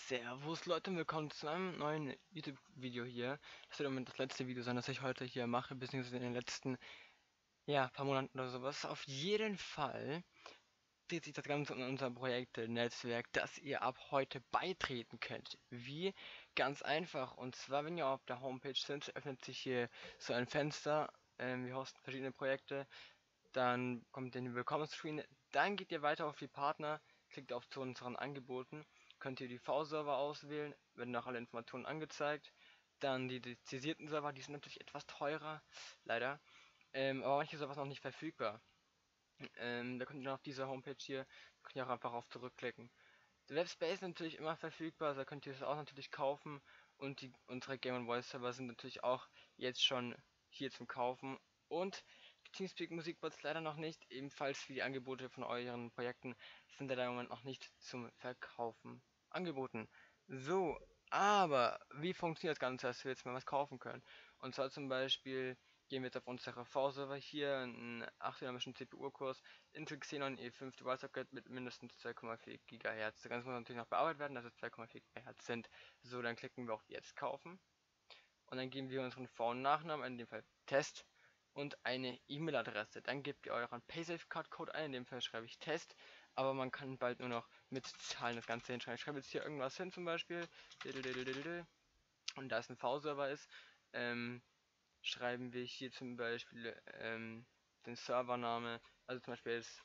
Servus Leute und willkommen zu einem neuen YouTube-Video hier. Das wird damit das letzte Video sein, das ich heute hier mache, beziehungsweise in den letzten, paar Monaten oder sowas. Auf jeden Fall dreht sich das Ganze um unser Projekte-Netzwerk, das ihr ab heute beitreten könnt. Wie? Ganz einfach. Und zwar, wenn ihr auf der Homepage sind, öffnet sich hier so ein Fenster. Wir hosten verschiedene Projekte. Dann kommt den Willkommensscreen. Dann geht ihr weiter auf die Partner, klickt auf zu unseren Angeboten, könnt ihr die V-Server auswählen, werden noch alle Informationen angezeigt. Dann die dezisierten Server, die sind natürlich etwas teurer, leider. Aber manche Server sind noch nicht verfügbar. Da könnt ihr auf dieser Homepage hier, könnt ihr auch einfach auf zurückklicken. Der Webspace ist natürlich immer verfügbar, also da könnt ihr es auch natürlich kaufen. Und unsere Game Voice Server sind natürlich auch jetzt schon hier zum Kaufen. Und Teamspeak Musikbots leider noch nicht, ebenfalls wie die Angebote von euren Projekten sind leider im Moment noch nicht zum Verkaufen angeboten. So, aber wie funktioniert das Ganze, dass wir jetzt mal was kaufen können? Und zwar zum Beispiel gehen wir jetzt auf unsere V-Server hier, einen 8-dynamischen CPU-Kurs, Intel Xenon E5 Dual Socket mit mindestens 2,4 GHz. Das Ganze muss natürlich noch bearbeitet werden, dass es 2,4 GHz sind. So, dann klicken wir auf Jetzt kaufen. Und dann geben wir unseren Vor- und Nachnamen, in dem Fall Test, und eine E-Mail-Adresse. Dann gebt ihr euren PaySafeCard-Code ein, in dem Fall schreibe ich Test, aber man kann bald nur noch mit Zahlen das Ganze hinschreiben. Ich schreibe jetzt hier irgendwas hin, zum Beispiel, und da es ein V-Server ist, schreiben wir hier zum Beispiel den Servername, also zum Beispiel jetzt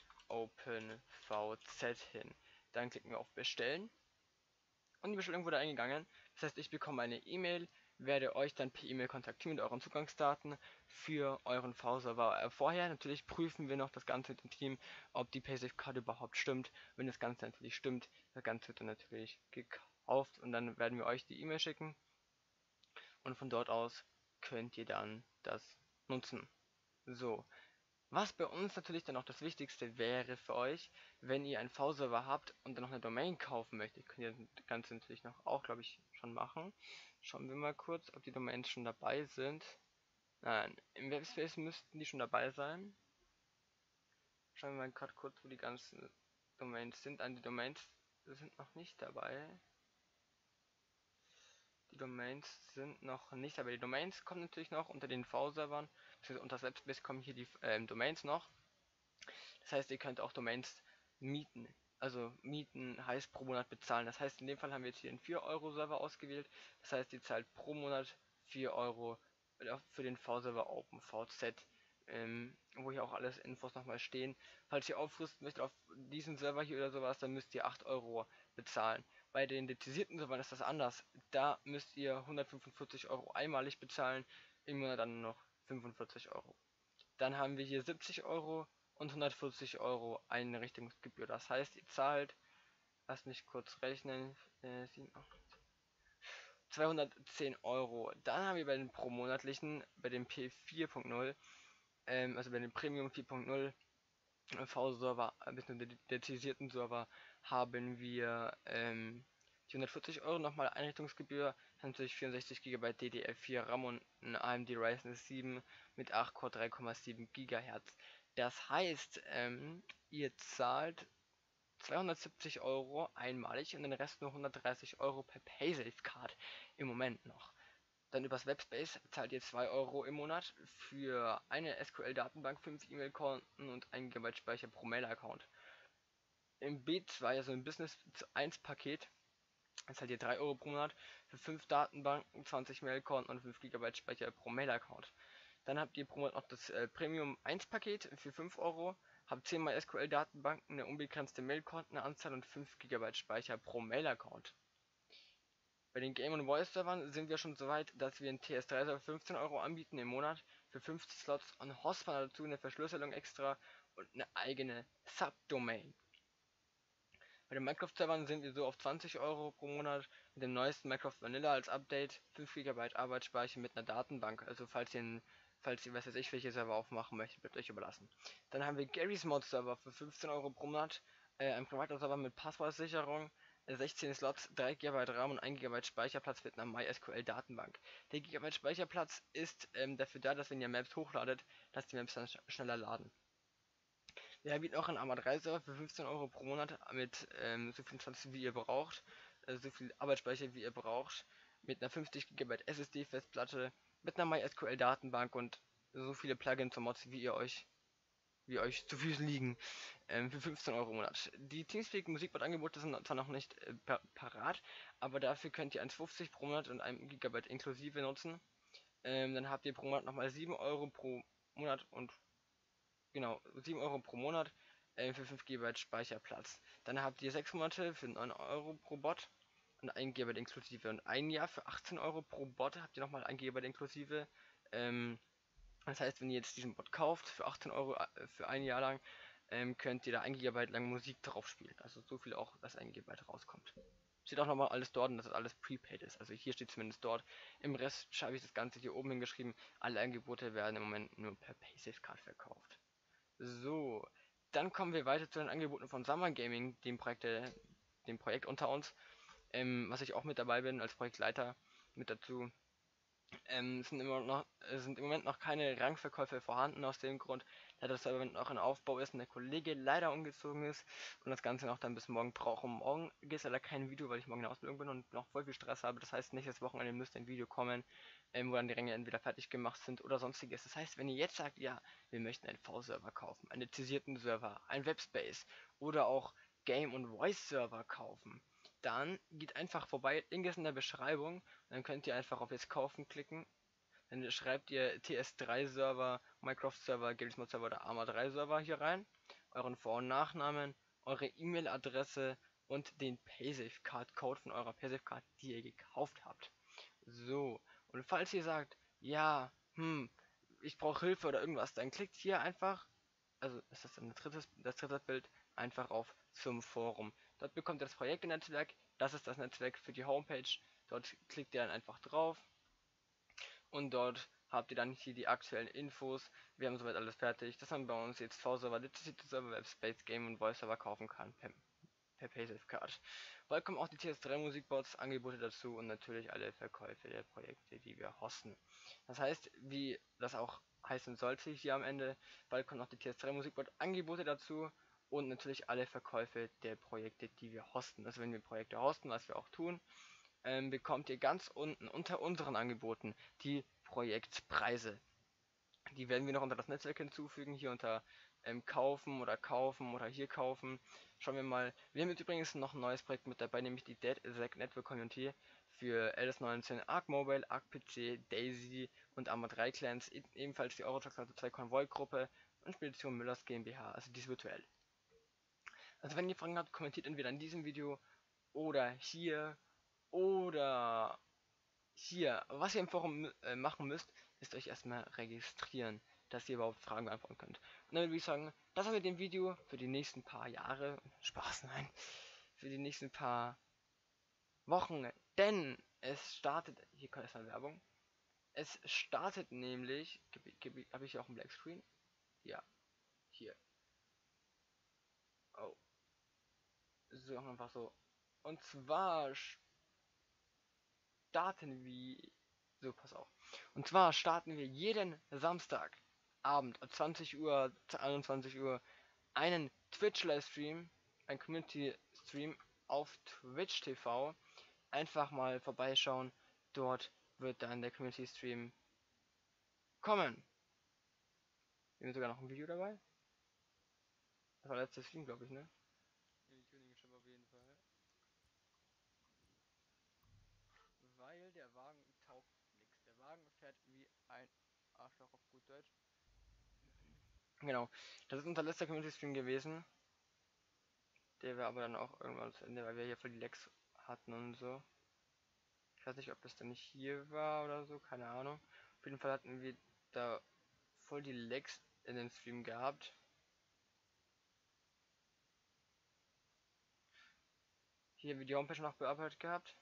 OpenVZ hin. Dann klicken wir auf Bestellen und die Bestellung wurde eingegangen. Das heißt, ich bekomme eine E-Mail, werde euch dann per E-Mail kontaktieren mit euren Zugangsdaten für euren V-Server. Vorher natürlich prüfen wir noch das Ganze mit dem Team, ob die PaySafe-Card überhaupt stimmt. Wenn das Ganze natürlich stimmt, das Ganze wird dann natürlich gekauft und dann werden wir euch die E-Mail schicken und von dort aus könnt ihr dann das nutzen. So, was bei uns natürlich dann auch das Wichtigste wäre für euch, wenn ihr einen V-Server habt und dann noch eine Domain kaufen möchtet, könnt ihr das Ganze natürlich noch auch, glaube ich, schon machen. Schauen wir mal kurz, ob die Domains schon dabei sind. Nein, im Webspace müssten die schon dabei sein. Schauen wir mal gerade kurz, wo die ganzen Domains sind. Die Domains sind noch nicht dabei. Die Domains sind noch nicht, aber die Domains kommen natürlich noch unter den V-Servern. Unter das Webspace kommen hier die Domains noch. Das heißt, ihr könnt auch Domains mieten. Also mieten heißt pro Monat bezahlen. Das heißt, in dem Fall haben wir jetzt hier einen 4-Euro-Server ausgewählt. Das heißt, ihr zahlt pro Monat 4 Euro für den V-Server OpenVZ, wo hier auch alles Infos nochmal stehen. Falls ihr aufrüsten möchtet auf diesen Server hier oder sowas, dann müsst ihr 8 Euro bezahlen. Bei den dezisierten Servern ist das anders. Da müsst ihr 145 Euro einmalig bezahlen, im Monat dann noch 45 Euro. Dann haben wir hier 70 Euro und 140 Euro Einrichtungsgebühr. Das heißt, ihr zahlt, lasst mich kurz rechnen, 210 Euro. Dann haben wir bei den pro monatlichen, bei dem P4.0, also bei dem Premium 4.0 V-Server, bzw. dezisierten Server, haben wir die 140 Euro nochmal Einrichtungsgebühr, natürlich 64 GB DDR4 RAM und ein AMD Ryzen 7 mit 8 Core 3,7 GHz. Das heißt, ihr zahlt 270 Euro einmalig und den Rest nur 130 Euro per PaySafe-Card im Moment noch. Dann übers Webspace zahlt ihr 2 Euro im Monat für eine SQL-Datenbank, 5 E-Mail-Konten und 1 GB Speicher pro Mail-Account. Im B2, also im Business 1 Paket, zahlt ihr 3 Euro pro Monat für 5 Datenbanken, 20 Mail-Konten und 5 GB Speicher pro Mail-Account. Dann habt ihr pro Monat noch das Premium 1 Paket für 5 Euro, habt 10 mal SQL Datenbanken, eine unbegrenzte Mail-Kontenanzahl und 5 GB Speicher pro Mail-Account. Bei den Game Voice Servern sind wir schon so weit, dass wir einen TS3 Server 15 Euro anbieten im Monat für 50 Slots und Hostpanel dazu, eine Verschlüsselung extra und eine eigene Subdomain. Bei den Minecraft-Servern sind wir so auf 20 Euro pro Monat mit dem neuesten Minecraft Vanilla als Update, 5 GB Arbeitsspeicher mit einer Datenbank, also falls ihr was weiß ich, welche Server aufmachen möchtet, wird euch überlassen. Dann haben wir Garry's Mod Server für 15 Euro pro Monat, ein privater Server mit Passwortsicherung, 16 Slots, 3 GB RAM und 1 GB Speicherplatz mit einer MySQL Datenbank. Der GB Speicherplatz ist dafür da, dass wenn ihr Maps hochladet, dass die Maps dann schneller laden. Wir bieten auch einen Arma 3 Server für 15 Euro pro Monat mit so viel Slots wie ihr braucht. also so viel Arbeitsspeicher wie ihr braucht, mit einer 50 GB SSD-Festplatte, mit einer MySQL-Datenbank und so viele Plugins und Mods, wie euch zu Füßen liegen, für 15 Euro im Monat. Die Teamspeak Musikbot-Angebote sind zwar noch nicht parat, aber dafür könnt ihr 1,50 pro Monat und 1 Gigabyte inklusive nutzen. Dann habt ihr pro Monat nochmal 7 Euro pro Monat und genau, 7 Euro pro Monat für 5 GB Speicherplatz. Dann habt ihr 6 Monate für 9 Euro pro Bot und 1 GB inklusive. Und ein Jahr für 18 Euro pro Bot habt ihr nochmal 1 GB inklusive. Ähm, Das heißt, wenn ihr jetzt diesen Bot kauft für 18 Euro für ein Jahr lang, könnt ihr da 1 GB lang Musik drauf spielen. Also so viel auch, dass 1 GB rauskommt. Steht auch nochmal alles dort und dass das alles prepaid ist. Also hier steht zumindest dort. Im Rest habe ich das Ganze hier oben hingeschrieben. Alle Angebote werden im Moment nur per PaySafeCard verkauft. So, dann kommen wir weiter zu den Angeboten von Summer Gaming, dem Projekt unter uns, was ich auch mit dabei bin als Projektleiter mit dazu. Sind im Moment noch keine Rangverkäufe vorhanden aus dem Grund, da das aber noch in Aufbau ist und der Kollege leider umgezogen ist und das Ganze noch dann bis morgen braucht. Und morgen gibt es leider kein Video, weil ich morgen in der Ausbildung bin und noch voll viel Stress habe. Das heißt, nächstes Wochenende müsste ein Video kommen, wo dann die Ränge entweder fertig gemacht sind oder sonstiges. Das heißt, wenn ihr jetzt sagt, ja, wir möchten einen V-Server kaufen, einen lizenzierten Server, ein Webspace oder auch Game- und Voice-Server kaufen, dann geht einfach vorbei, Link ist in der Beschreibung. Dann könnt ihr einfach auf jetzt kaufen klicken. Dann schreibt ihr TS3 Server, Minecraft Server, Games-Mod Server oder Arma 3 Server hier rein. Euren Vor- und Nachnamen, eure E-Mail-Adresse und den PaySafe-Card-Code von eurer PaySafe-Card, die ihr gekauft habt. So, und falls ihr sagt, ja, ich brauche Hilfe oder irgendwas, dann klickt hier einfach, also ist das dann das dritte Bild, einfach auf zum Forum. Dort bekommt ihr das Projektenetzwerk, das ist das Netzwerk für die Homepage. Dort klickt ihr dann einfach drauf und dort habt ihr dann hier die aktuellen Infos. Wir haben soweit alles fertig, dass man bei uns jetzt V-Server, lizenzierte Server, Webspace, Game und Voice-Server kaufen kann per PaySafeCard. Bald kommen auch die TS3 Musikbots, Angebote dazu und natürlich alle Verkäufe der Projekte, die wir hosten. Das heißt, wie das auch heißen sollte hier am Ende, bald kommen auch die TS3 Musikbot Angebote dazu und natürlich alle Verkäufe der Projekte, die wir hosten. Also wenn wir Projekte hosten, was wir auch tun, bekommt ihr ganz unten unter unseren Angeboten die Projektpreise. Die werden wir noch unter das Netzwerk hinzufügen, hier unter kaufen oder hier kaufen. Schauen wir mal. Wir haben jetzt übrigens noch ein neues Projekt mit dabei, nämlich die DeadZack Network Community für LS19, Arc Mobile, Arc PC, Daisy und Arma 3 Clans, ebenfalls die Eurotrax 2 Konvoi Gruppe und Spedition Müllers GmbH, also dies virtuell. Also wenn ihr Fragen habt, kommentiert entweder in diesem Video oder hier oder hier. Was ihr im Forum machen müsst, ist euch erstmal registrieren, dass ihr überhaupt Fragen beantworten könnt. Und dann würde ich sagen, das war mit dem Video für die nächsten paar Jahre. Spaß, nein. Für die nächsten paar Wochen. Denn es startet, hier kommt erstmal Werbung. Es startet nämlich, habe ich auch einen Blackscreen? Ja, hier. Oh. So, einfach so. Und zwar starten wir. So, pass auf. Und zwar starten wir jeden Samstagabend ab 20 Uhr zu 21 Uhr einen Twitch-Livestream, ein Community-Stream auf Twitch TV. Einfach mal vorbeischauen. Dort wird dann der Community-Stream kommen. Wir haben sogar noch ein Video dabei. Das war letzter Stream, glaube ich, ne? Die Tuning schon auf jeden Fall. Weil der Wagen taugt nichts. Der Wagen fährt wie ein Arschloch auf gut Deutsch. Genau. Das ist unser letzter Community Stream gewesen. Der war aber dann auch irgendwann zu Ende, weil wir hier voll die Lags hatten und so. Ich weiß nicht, ob das dann nicht hier war oder so, keine Ahnung. Auf jeden Fall hatten wir da voll die Lags in den Stream gehabt. Hier haben wir die Homepage noch bearbeitet gehabt.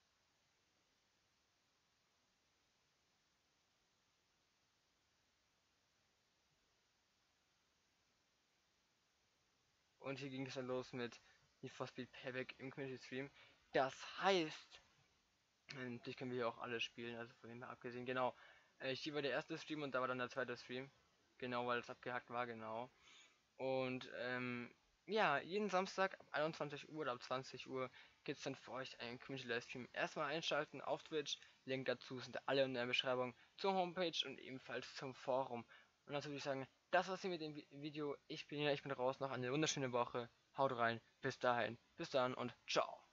Und hier ging es dann los mit Need for Speed Payback im Community Stream. Das heißt, natürlich können wir hier auch alle spielen, also von dem her abgesehen, genau. Hier war der erste Stream und da war dann der zweite Stream. Genau, weil es abgehackt war, genau. Und ja, jeden Samstag ab 21 Uhr oder ab 20 Uhr gibt es dann für euch einen Community Livestream. Erstmal einschalten auf Twitch, Link dazu sind alle in der Beschreibung zur Homepage und ebenfalls zum Forum. Und dazu würde ich sagen, das war's hier mit dem Video. Ich bin raus, noch eine wunderschöne Woche. Haut rein, bis dahin, bis dann und ciao.